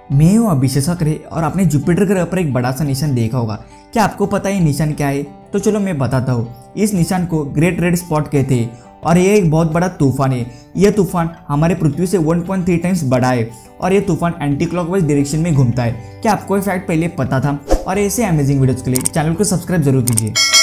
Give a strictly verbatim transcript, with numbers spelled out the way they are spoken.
मैं हूँ अभिषेक सक्रे और आपने जुपिटर ग्रह पर एक बड़ा सा निशान देखा होगा। क्या आपको पता है ये निशान क्या है? तो चलो मैं बताता हूँ। इस निशान को ग्रेट रेड स्पॉट कहते हैं और ये एक बहुत बड़ा तूफान है। यह तूफान हमारे पृथ्वी से वन पॉइंट थ्री टाइम्स बड़ा है और यह तूफान एंटी क्लॉकवाइज डायरेक्शन में घूमता है। क्या आपको ये फैक्ट पहले पता था? और ऐसे अमेजिंग वीडियोस के लिए चैनल को सब्सक्राइब जरूर कीजिए।